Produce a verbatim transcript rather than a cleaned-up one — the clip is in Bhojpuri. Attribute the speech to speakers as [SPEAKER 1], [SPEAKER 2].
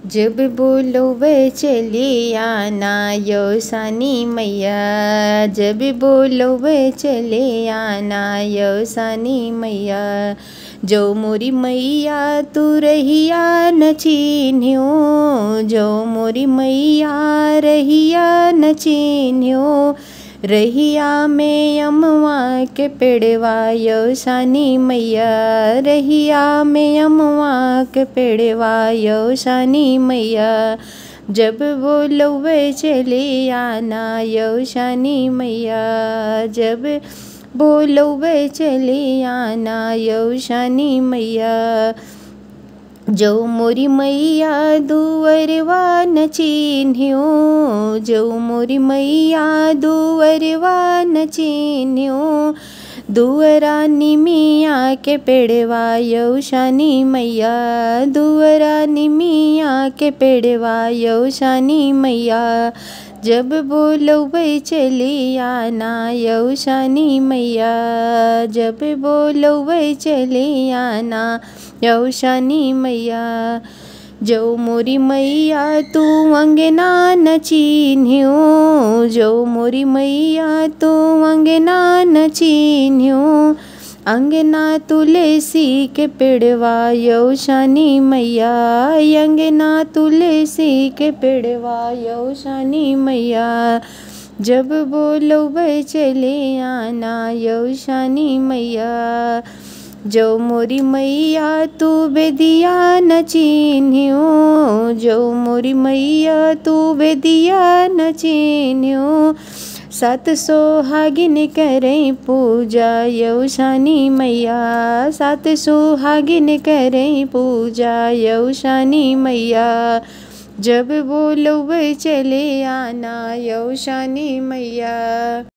[SPEAKER 1] जब बोलो वे चले आना यौसानी मैया, जब बोलो वे चले आना यौसानी मैया। जो मोरी मैया तू रहिया न चिन्ह्यो, जो मोरी मैया रहिया न चिन्ह्यो। रहिया में अमवा के पेड़वा यौसानी मैया, रहिया में अमवा के पेड़वा यौसानी मैया। जब बोलो वे चले आना यौसानी मैया, जब बोलो वे चले आना यौसानी मैया। जो मोरी मैया दुअरवा न चिन्ह्यो, जो मोरी मैया दुअरवा न चिन्ह्यो। दुअरा निमिया के पेड़वा यौसानी मैया, दुअरा निमिया के पेड़वा यौसानी मैया। जब बोलो वे चले आना यौसानी मैया, जब बोलो वे चले आना यौसानी मैया। जो मोरी मैया तू अंगना न चिन्ह्यो, जो मोरी मैया तू अंगना न चिन्ह्यो। अंगना तुलसी के पेड़वा यौसानी मैया, अंगना तुलसी के पेड़वा यौसानी मैया। जब बोलो वे चले आना यौसानी मैया। जो मोरी मैया तू बेदिया न चिन्ह्यो, जो मोरी मैया तू बेदिया न चिन्ह्यो। सात सोहागिन करें पूजा यौसानी मैया, सात सोहागिन करें पूजा यौसानी मैया। जब बोलो वे चले आना यौसानी मैया।